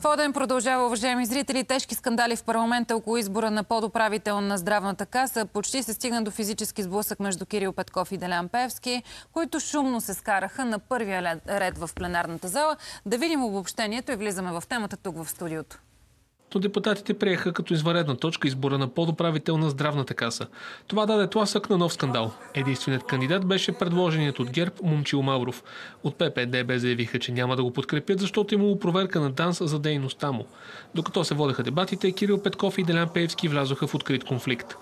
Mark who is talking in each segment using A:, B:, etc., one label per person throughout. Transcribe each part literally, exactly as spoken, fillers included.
A: Воден продължава, уважаеми зрители. Тежки скандали в парламента около избора на подуправител на Здравната каса. Почти се стигна до физически сблъсък между Кирил Петков и Делян Пеевски, които шумно се скараха на първия ред в пленарната зала. Да видим обобщението и влизаме в темата тук в студиото.
B: Но депутатите приеха като извънредна точка избора на подуправител на Здравната каса. Това даде тласък на нов скандал. Единственият кандидат беше предложеният от ГЕРБ Момчил Мавров. От П П Д Б заявиха, че няма да го подкрепят, защото имало проверка на ДАНС за дейността му. Докато се водеха дебатите, Кирил Петков и Делян Пеевски влязоха в открит конфликт.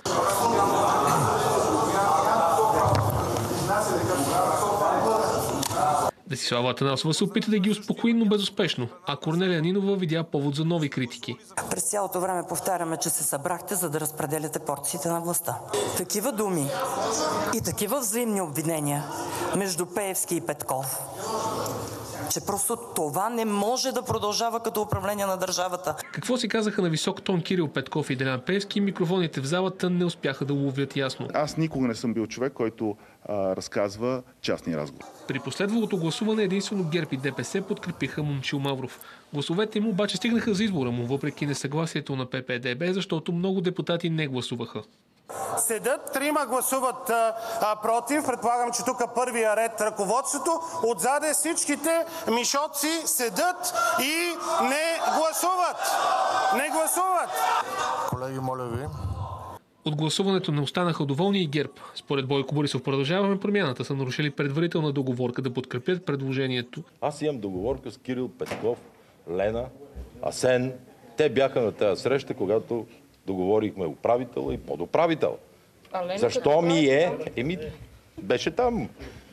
B: Десислава Атанасова се опита да ги успокои, но безуспешно, а Корнелия Нинова видя повод за нови критики.
C: През цялото време повтаряме, че се събрахте, за да разпределяте порциите на властта. Такива думи и такива взаимни обвинения между Пеевски и Петков, че просто това не може да продължава като управление на държавата.
B: Какво си казаха на висок тон Кирил Петков и Делян Пеевски, микрофоните в залата не успяха да ловят ясно.
D: Аз никога не съм бил човек, който а, разказва частни разговори.
B: При последвалото гласуване единствено ГЕРБ и Д П С подкрепиха Момчил Мавров. Гласовете му обаче стигнаха за избора му, въпреки несъгласието на П П Д Б, защото много депутати не гласуваха.
E: Седят, трима гласуват а, а, против. Предполагам, че тук първия ред ръководството. Отзаде всичките мишоци седят и не гласуват. Не гласуват.
F: Колеги, моля ви.
B: От гласуването не останаха доволни и ГЕРБ. Според Бойко Борисов Продължаваме промяната са нарушили предварителна договорка да подкрепят предложението.
G: Аз имам договорка с Кирил Петков, Лена, Асен. Те бяха на тази среща, когато договорихме управител и подуправител. Защо ми е? Еми, беше там.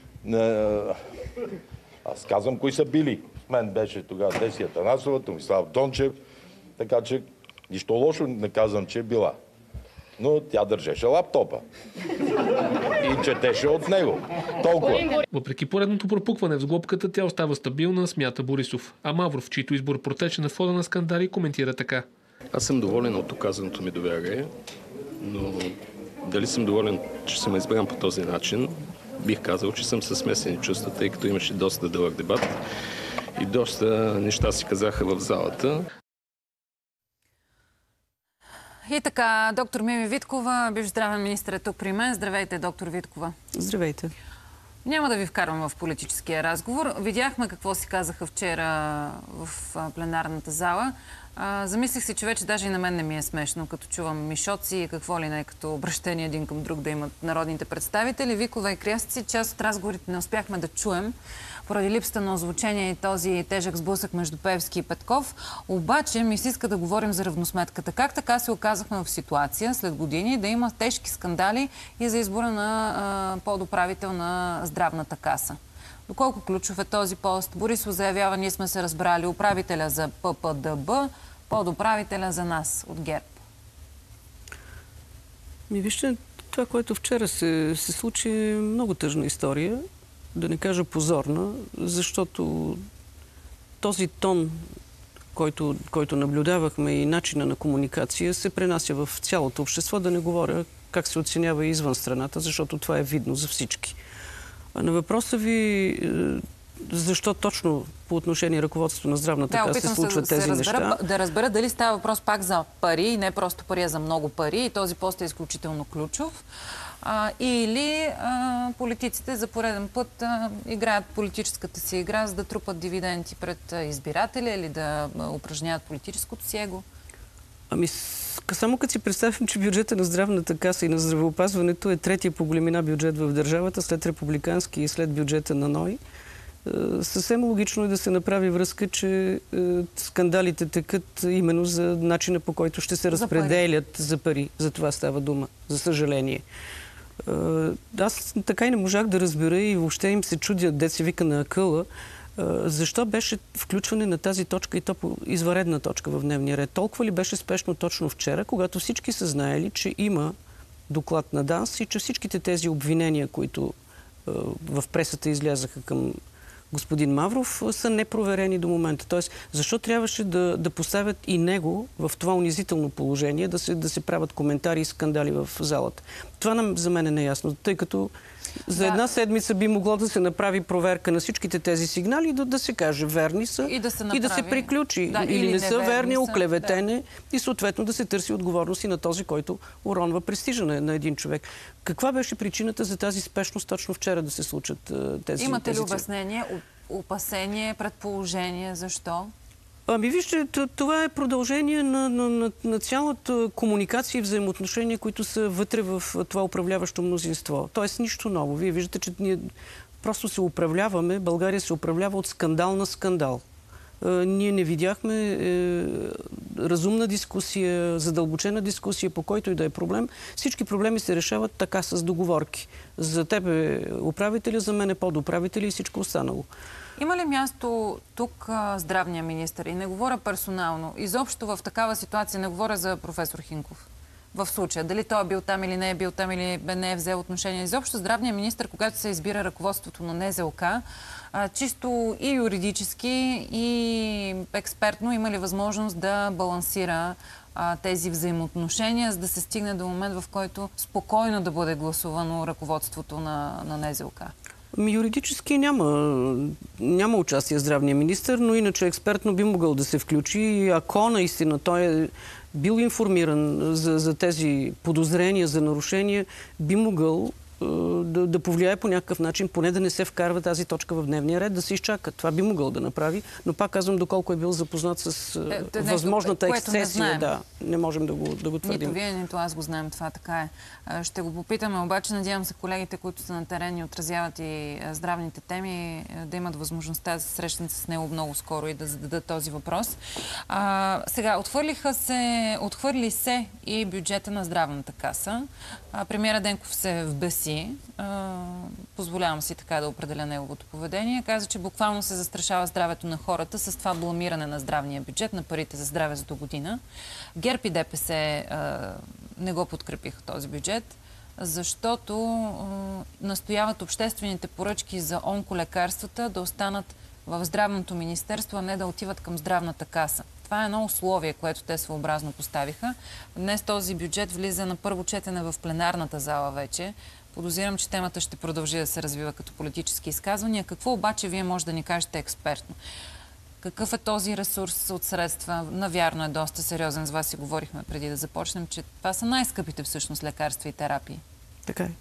G: Аз казвам кои са били. С мен беше тогава Деси Атанасова, Томислав Дончев, така че нищо лошо не казвам, че е била. Но тя държеше лаптопа и четеше от него. Толкова.
B: Въпреки поредното пропукване в сглобката, тя остава стабилна, смята Борисов. А Мавров, чийто избор протече на входа на скандали, коментира така.
H: Аз съм доволен от оказаното ми доверие, но дали съм доволен, че съм избран по този начин, бих казал, че съм със смесени чувства, тъй като имаше доста дълъг дебат и доста неща си казаха в залата.
A: И така, доктор Мими Виткова, бивш здравен министър, е тук при мен. Здравейте, доктор Виткова.
C: Здравейте.
A: Няма да ви вкарвам в политическия разговор. Видяхме какво си казаха вчера в пленарната зала. Замислих си, че вече даже и на мен не ми е смешно, като чувам мишоци и какво ли не, като обращение един към друг да имат народните представители. Викове и крясъци, част от разговорите не успяхме да чуем, поради липсата на озвучение и този тежък сблъсък между Пеевски и Петков. Обаче ми се иска да говорим за равносметката. Как така се оказахме в ситуация след години да има тежки скандали и за избора на подуправител на Здравната каса? Доколко ключов е този пост? Борисов заявява, ние сме се разбрали, управителя за П П Д Б, подуправителя за нас от ГЕРБ.
I: Ми вижте, това, което вчера се, се случи, е много тъжна история, да не кажа позорна, защото този тон, който, който наблюдавахме и начина на комуникация, се пренася в цялото общество, да не говоря как се оценява и извън страната, защото това е видно за всички. А на въпроса ви, защо точно по отношение ръководството на Здравната каса се случват
A: да,
I: тези
A: разбера,
I: неща?
A: Да разбера дали става въпрос пак за пари, и не просто пари, а за много пари, и този пост е изключително ключов. А, или а, политиците за пореден път а, играят политическата си игра, за да трупат дивиденти пред избирателя или да а, упражняват политическото си его? Ами,
I: само като си представим, че бюджета на Здравната каса и на здравеопазването е третия по големина бюджет в държавата, след републикански и след бюджета на НОИ, съвсем логично е да се направи връзка, че скандалите текат именно за начина, по който ще се разпределят за пари. За това става дума, за съжаление. Аз така и не можах да разбера и въобще им се чудя, де се вика на акъла, защо беше включване на тази точка и то по извънредна точка в дневния ред? Толкова ли беше спешно точно вчера, когато всички са знаели, че има доклад на ДАНС и че всичките тези обвинения, които е, в пресата излязаха към господин Мавров, са непроверени до момента. Тоест, защо трябваше да, да поставят и него в това унизително положение, да се, да се правят коментари и скандали в залата? Това нам, за мен е неясно, тъй като За
A: Да.
I: една седмица би могло да се направи проверка на всичките тези сигнали и да, да се каже верни са
A: И да се,
I: и да се
A: направи.
I: приключи.
A: Да,
I: или,
A: или
I: не са
A: неверни
I: верни,
A: са,
I: оклеветене и съответно да се търси отговорност и на този, който уронва престижа на, на един човек. Каква беше причината за тази спешност точно вчера да се случат а, тези
A: Имате
I: тези
A: ли
I: цифри?
A: обяснение, опасение, предположение, защо?
I: Ами вижте, това е продължение на, на, на, на цялата комуникация и взаимоотношения, които са вътре в това управляващо мнозинство. Тоест нищо ново. Вие виждате, че ние просто се управляваме, България се управлява от скандал на скандал. Е, ние не видяхме е, разумна дискусия, задълбочена дискусия, по който и да е проблем. Всички проблеми се решават така с договорки. За тебе управителя, за мен е подуправителя и всичко останало.
A: Има ли място тук а, здравния министър? И не говоря персонално. Изобщо в такава ситуация, не говоря за професор Хинков. В случая, дали той е бил там или не е бил там или не е взел отношение. Изобщо здравния министър, когато се избира ръководството на Н З О К, а, чисто и юридически, и експертно има ли възможност да балансира а, тези взаимоотношения, за да се стигне до момент, в който спокойно да бъде гласувано ръководството на, на Н З О К?
I: Ми, юридически няма, няма участие здравния министър, но иначе експертно би могъл да се включи. И ако наистина той е бил информиран за, за тези подозрения за нарушения, би могъл е, да, да повлияе по някакъв начин, поне да не се вкарва тази точка в дневния ред, да се изчака. Това би могъл да направи, но пак казвам, доколко е бил запознат с е, възможната ексцесия. Не да, не можем да го, да го твърдим.
A: Нито вие, нито аз го знаем, това така е. Ще го попитаме, обаче надявам се колегите, които са на терен и отразяват и здравните теми, да имат възможността да се срещнат с него много скоро и да зададат този въпрос. А, сега, отхвърлиха се, отхвърли се и бюджета на здравната каса. А, премиера Денков се вбеси. А, позволявам си така да определя неговото поведение. Каза, че буквално се застрашава здравето на хората с това бламиране на здравния бюджет, на парите за здраве за до година. ГЕРБ и Д П С а, не го подкрепиха този бюджет, защото а, настояват обществените поръчки за онколекарствата да останат в здравното министерство, а не да отиват към здравната каса. Това е едно условие, което те своеобразно поставиха. Днес този бюджет влиза на първо четене в пленарната зала вече. Подозирам, че темата ще продължи да се развива като политически изказвания. Какво обаче вие може да ни кажете експертно? Какъв е този ресурс от средства? Навярно е доста сериозен. С вас си говорихме преди да започнем, че това са най-скъпите всъщност лекарства и терапии.
I: Така е.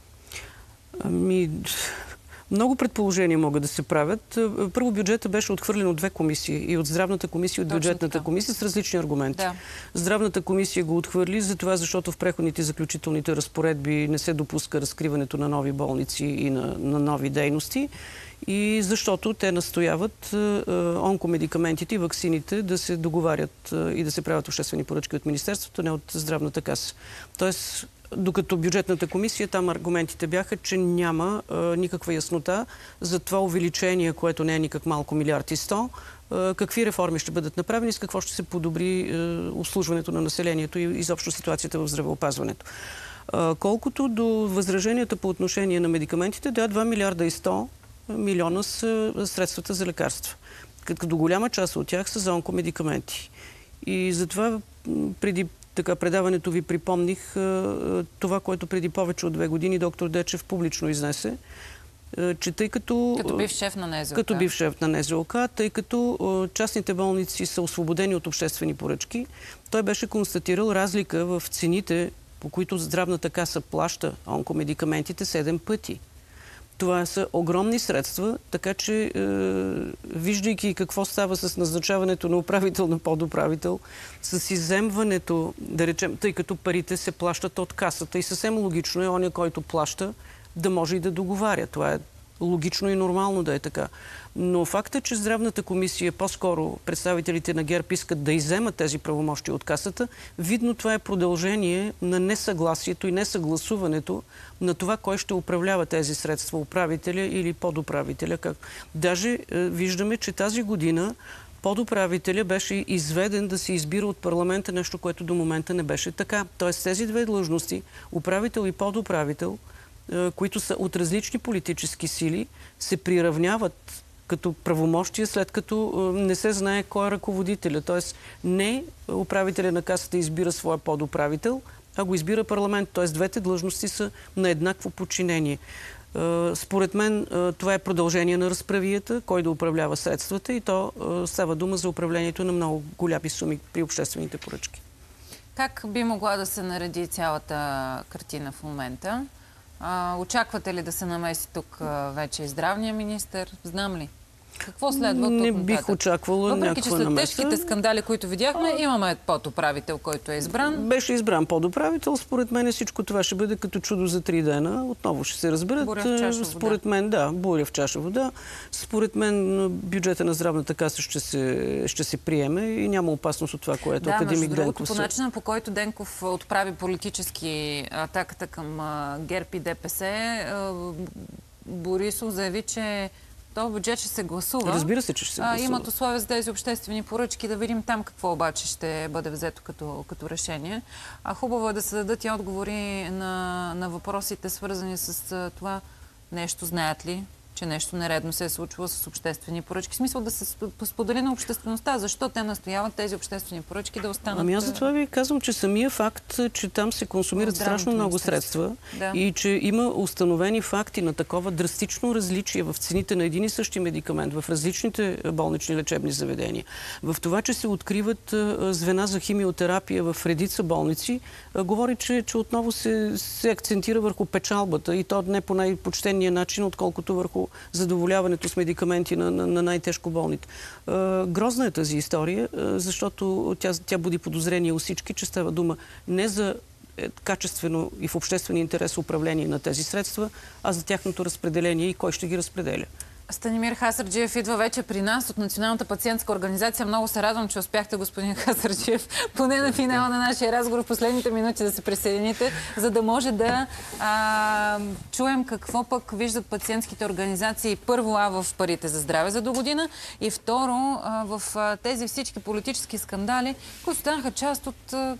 I: Ами, много предположения могат да се правят. Първо, бюджета беше отхвърлен от две комисии. И от здравната комисия, и от бюджетната комисия с различни аргументи. Да. Здравната комисия го отхвърли за това, защото в преходните и заключителните разпоредби не се допуска разкриването на нови болници и на, на нови дейности. И защото те настояват онкомедикаментите и ваксините да се договарят и да се правят обществени поръчки от Министерството, не от здравната каса. Тоест, докато бюджетната комисия, там аргументите бяха, че няма а, никаква яснота за това увеличение, което не е никак малко милиард и сто, а, какви реформи ще бъдат направени, с какво ще се подобри а, обслужването на населението и изобщо ситуацията в здравеопазването. А, колкото до възраженията по отношение на медикаментите, да, два милиарда и сто милиона са средствата за лекарства. Като голяма част от тях са за онкомедикаменти. И затова преди така предаването ви припомних това, което преди повече от две години доктор Дечев публично изнесе, че тъй като...
A: Като бив шеф на Н З О К.
I: Като бив шеф на Н З О К, тъй като частните болници са освободени от обществени поръчки, той беше констатирал разлика в цените, по които здравната каса плаща онкомедикаментите седем пъти. Това са огромни средства, така че е, виждайки какво става с назначаването на управител на подуправител, с изземването, да речем, тъй като парите се плащат от касата и съвсем логично е оня, който плаща, да може и да договаря. Това е логично и нормално да е така. Но факта, че здравната комисия, по-скоро представителите на ГЕРБ искат да изземат тези правомощи от касата, видно това е продължение на несъгласието и несъгласуването на това, кой ще управлява тези средства, управителя или подуправителя. Как... Даже е, виждаме, че тази година подуправителя беше изведен да се избира от парламента, нещо, което до момента не беше така. Тоест тези две длъжности, управител и подуправител, които са от различни политически сили, се приравняват като правомощия, след като не се знае кой е ръководителя. Тоест не управителя на касата избира своя подуправител, а го избира парламент. Тоест двете длъжности са на еднакво подчинение. Според мен това е продължение на разправията, кой да управлява средствата и то става дума за управлението на много голями суми при обществените поръчки.
A: Как би могла да се нареди цялата картина в момента? А, очаквате ли да се намеси тук вече и здравния министър? Знам ли? Какво следва?
I: Не бих очаквала някаква намеса.
A: Въпреки, че след тежките скандали, които видяхме, имаме подуправител, който е избран.
I: Беше избран подуправител. Според мен всичко това ще бъде като чудо за три дена. Отново ще се разберат.
A: Буря в чаша вода.
I: Според мен, да, буря в чаша вода. Според мен бюджета на здравната каса ще се, ще се приеме и няма опасност от това, което
A: да,
I: академик
A: другото,
I: Денков...
A: По начина, по който Денков отправи политически атаката към ГЕРБ и ДПС, Борисов заяви, че този бюджет ще се гласува.
I: Разбира се, че ще се гласува.
A: А, имат условия за тези обществени поръчки. Да видим там какво обаче ще бъде взето като, като решение. А хубаво е да се дадат и отговори на, на въпросите, свързани с това нещо. Знаят ли, че нещо нередно се е случило с обществени поръчки? В смисъл да се сподели на обществеността. Защо те настояват тези обществени поръчки да останат...
I: Ами аз за това ви казвам, че самия факт, че там се консумират страшно много средства да. и че има установени факти на такова драстично различие в цените на един и същи медикамент в различните болнични лечебни заведения. В това, че се откриват звена за химиотерапия в редица болници, говори, че, че отново се, се акцентира върху печалбата и то не по най-почтения начин, отколкото върху задоволяването с медикаменти на, на, на най-тежко болните. Е, грозна е тази история, е, защото тя, тя буди подозрение у всички, че става дума не за е, качествено и в обществен интерес управление на тези средства, а за тяхното разпределение и кой ще ги разпределя.
A: Станимир Хасарджиев идва вече при нас от Националната пациентска организация. Много се радвам, че успяхте, господин Хасарджиев, поне на финала на нашия разговор в последните минути да се присъедините, за да може да а, чуем какво пък виждат пациентските организации. Първо, а в парите за здраве за до година и второ, а, в а, тези всички политически скандали, които станаха част от а,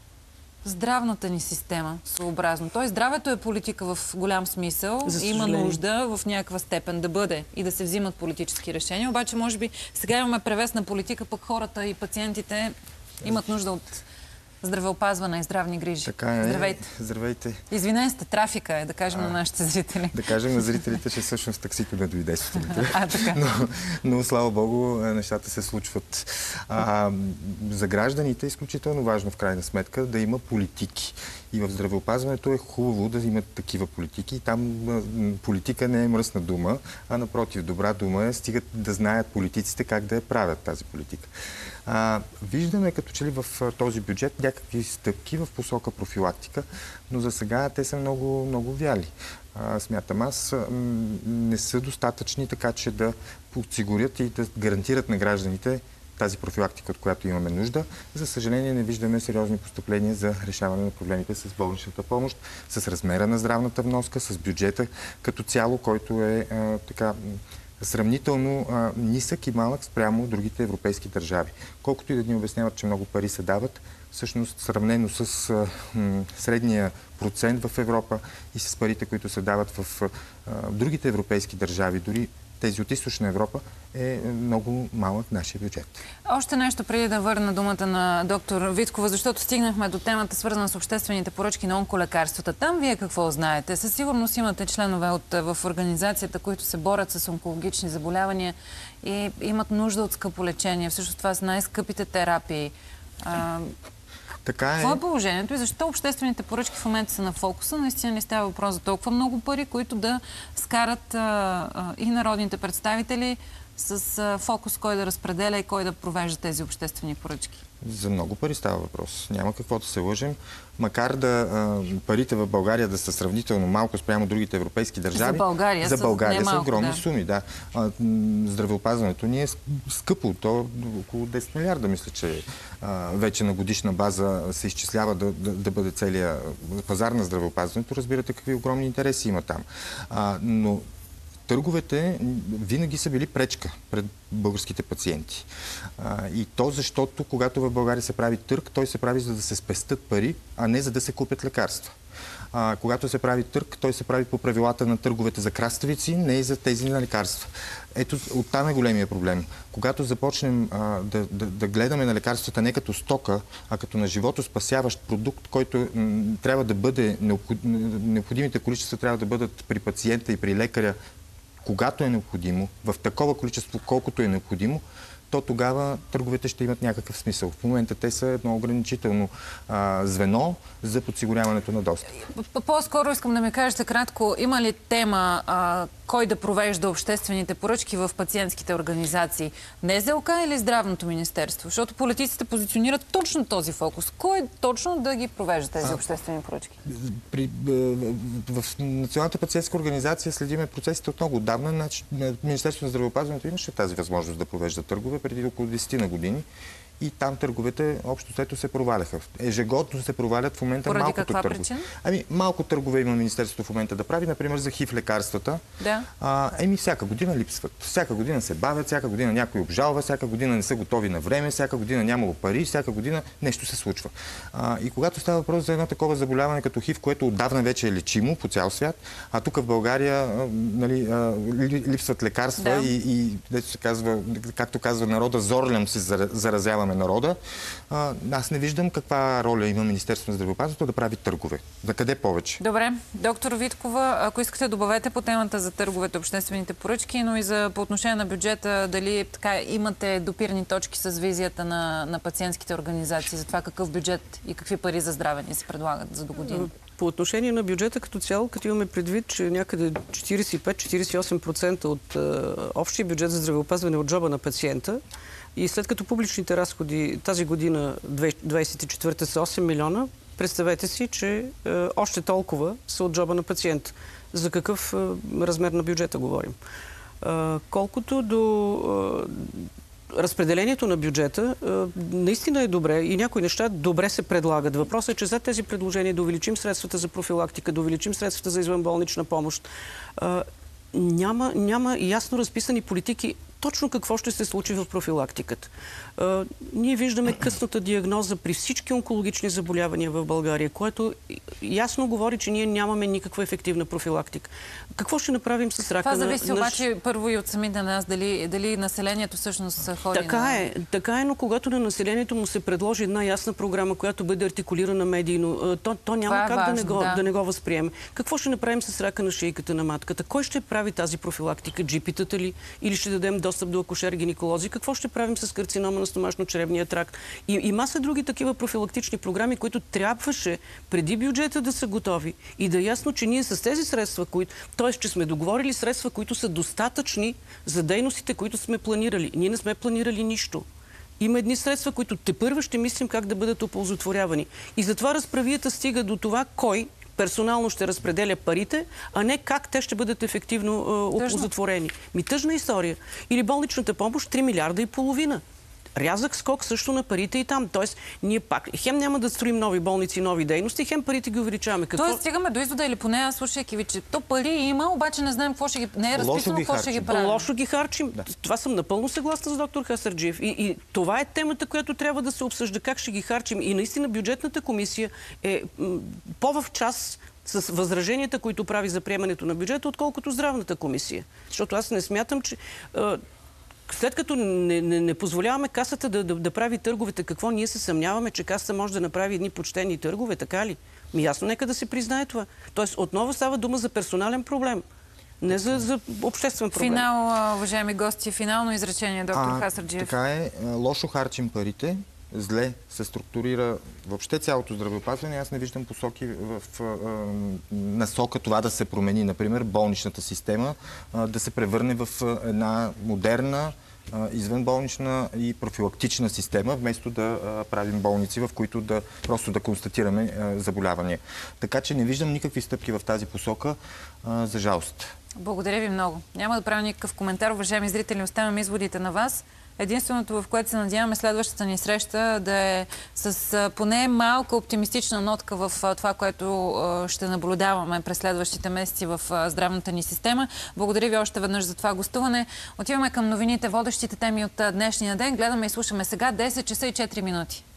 A: здравната ни система, съобразно. Тоест, здравето е политика в голям смисъл. Има нужда в някаква степен да бъде и да се взимат политически решения. Обаче, може би, сега имаме превес на политика, пък хората и пациентите имат нужда от здравеопазване и здравни грижи.
J: Така е.
A: Здравейте.
J: Здравейте.
A: Извинете сте, трафика е, да кажем а, на нашите зрители.
J: Да кажем на зрителите, че всъщност таксито не дойде сутринта.
A: А, така.
J: Но, но, слава Богу, нещата се случват. А, за гражданите е изключително важно, в крайна сметка, да има политики. И в здравеопазването е хубаво да имат такива политики. Там политика не е мръсна дума, а напротив, добра дума е, стигат да знаят политиците как да я правят тази политика. А, виждаме като че ли в този бюджет някакви стъпки в посока профилактика, но за сега те са много, много вяли. А, смятам аз, м- не са достатъчни така, че да подсигурят и да гарантират на гражданите тази профилактика, от която имаме нужда. За съжаление не виждаме сериозни постъпления за решаване на проблемите с болничната помощ, с размера на здравната вноска, с бюджета като цяло, който е а, така сравнително а, нисък и малък спрямо другите европейски държави. Колкото и да ни обясняват, че много пари се дават, всъщност сравнено с а, м, средния процент в Европа и с парите, които се дават в а, другите европейски държави, дори тези от Източна Европа, е много малък нашия бюджет.
A: Още нещо преди да върна думата на доктор Виткова, защото стигнахме до темата, свързана с обществените поръчки на онколекарствата. Там вие какво знаете? Със сигурност имате членове от, в организацията, които се борят с онкологични заболявания и имат нужда от скъпо лечение. Всъщност това са най-скъпите терапии. А,
J: така е.
A: Какво е положението и защо обществените поръчки в момента са на фокуса? Наистина не става въпрос за толкова много пари, които да скарат а, а, и народните представители с а, фокус кой да разпределя и кой да провежда тези обществени поръчки.
J: За много пари става въпрос. Няма какво да се лъжем. Макар да а, парите в България да са сравнително малко спрямо другите европейски държави,
A: за България,
J: за България са,
A: са
J: огромни
A: да.
J: суми. Да. А, здравеопазването ни е скъпо. То около десет милиарда, мисля, че а, вече на годишна база се изчислява да, да, да бъде целият пазар на здравеопазването. Разбирате какви огромни интереси има там. А, но търговете винаги са били пречка пред българските пациенти. А, и то защото, когато в България се прави търг, той се прави за да се спестят пари, а не за да се купят лекарства. А, когато се прави търг, той се прави по правилата на търговете за краставици, не и за тези на лекарства. Ето, оттам е големия проблем. Когато започнем а, да, да, да гледаме на лекарствата не като стока, а като на животоспасяващ продукт, който м, трябва да бъде, необход... необходимите количества трябва да бъдат при пациента и при лекаря, когато е необходимо, в такова количество, колкото е необходимо, то тогава търговете ще имат някакъв смисъл. В момента те са едно ограничително а, звено за подсигуряването на достъп.
A: По-скоро искам да ми кажете кратко, има ли тема а, кой да провежда обществените поръчки в пациентските организации? НЗОК или Здравното министерство? Защото политиците позиционират точно този фокус. Кой точно да ги провежда тези а, обществени поръчки?
J: При, в, в Националната пациентска организация следиме процесите от много отдавна. Значи, Министерството на здравеопазването имаше тази възможност да провежда търгове преди около десет на години. И там търговете общо взето се проваляха. Ежегодно се провалят в момента
A: Поради
J: малкото
A: каква
J: търгове.
A: Причина?
J: Ами, малко търгове има Министерството в момента да прави, например за хив лекарствата.
A: Да.
J: А, еми, всяка година липсват. Всяка година се бавят, всяка година някой обжалва, всяка година не са готови на време, всяка година нямало пари, всяка година нещо се случва. А, и когато става въпрос за едно такова заболяване като хив, което отдавна вече е лечимо по цял свят, а тук в България а, нали, а, липсват лекарства да. и, и дето се казва, както казва народа, зорлям се заразяваме народа. А, аз не виждам каква роля има Министерството на здравеопазването да прави търгове. За къде повече?
A: Добре. Доктор Виткова, ако искате добавете по темата за търговете, обществените поръчки, но и за по отношение на бюджета, дали така имате допирни точки с визията на, на пациентските организации за това какъв бюджет и какви пари за здраве ни се предлагат за до година?
I: По отношение на бюджета като цяло, като имаме предвид, че някъде четиридесет и пет до четиридесет и осем процента от е, общия бюджет за здравеопазване от джоба на пациента, и след като публичните разходи тази година, двадесет и четвърта, са осем милиона, представете си, че е, още толкова са от джоба на пациента. За какъв е, размер на бюджета говорим? Е, колкото до е, разпределението на бюджета, е, наистина е добре и някои неща добре се предлагат. Въпросът е, че за тези предложения да увеличим средствата за профилактика, да увеличим средствата за извънболнична помощ, е, няма, няма ясно разписани политики точно какво ще се случи в профилактиката. А, ние виждаме късната диагноза при всички онкологични заболявания в България, което ясно говори, че ние нямаме никаква ефективна профилактика. Какво ще направим с рака на...
A: Това зависи
I: на...
A: обаче първо и от самите нас, дали, дали населението всъщност ходи
I: така
A: на...
I: Е, така е, но когато на населението му се предложи една ясна програма, която бъде артикулирана медийно, то, то няма
A: е
I: как
A: важно,
I: да, не го,
A: да.
I: да не го възприеме. Какво ще направим с рака на шийката на матката? Кой ще прави тази профилактика? Джипитата ли? Или ще дадем достъп до акушер-гинеколози? Какво ще правим с карцинома на стомашно-чревния тракт? И, и маса други такива профилактични програми, които трябваше преди бюджета да са готови и да е ясно, че ние с тези средства, които, т.е. че сме договорили средства, които са достатъчни за дейностите, които сме планирали. Ние не сме планирали нищо. Има едни средства, които тепърва ще мислим как да бъдат оползотворявани. И затова разправията стига до това кой персонално ще разпределя парите, а не как те ще бъдат ефективно е, оползотворени. Ми тъжна история. Или болничната помощ три милиарда и половина. Рязък скок също на парите и там. Тоест, ние пак хем няма да строим нови болници, нови дейности, хем парите ги увеличаваме. Какво...
A: Тоест, стигаме до извода или поне аз слушайки ви, че то пари има, обаче не знаем какво ще ги... Не е разписано какво ще ги правим.
I: Лошо ги харчим. Да. Това съм напълно съгласна с доктор Хасарджиев. И, и това е темата, която трябва да се обсъжда. Как ще ги харчим. И наистина бюджетната комисия е по-в час с възраженията, които прави за приемането на бюджета, отколкото здравната комисия. Защото аз не смятам, че... След като не, не, не позволяваме касата да, да, да прави търговете, какво ние се съмняваме, че касата може да направи едни почтени търгове, така ли? Ми ясно, нека да се признае това. Тоест, отново става дума за персонален проблем, не за, за обществен проблем.
A: Финал, уважаеми гости, финално изречение, доктор Хасарджиев.
J: Така е, лошо харчим парите, зле се структурира въобще цялото здравеопазване. Аз не виждам посоки в, в, в насока това да се промени. Например, болничната система да се превърне в една модерна, извънболнична и профилактична система, вместо да правим болници, в които да просто да констатираме заболявания. Така че не виждам никакви стъпки в тази посока, за жалост.
A: Благодаря ви много. Няма да правя никакъв коментар. Уважаеми зрители, оставям изводите на вас. Единственото, в което се надяваме следващата ни среща да е с поне малка оптимистична нотка в това, което ще наблюдаваме през следващите месеци в здравната ни система. Благодаря ви още веднъж за това гостуване. Отиваме към новините, водещите теми от днешния ден. Гледаме и слушаме сега десет часа и четири минути.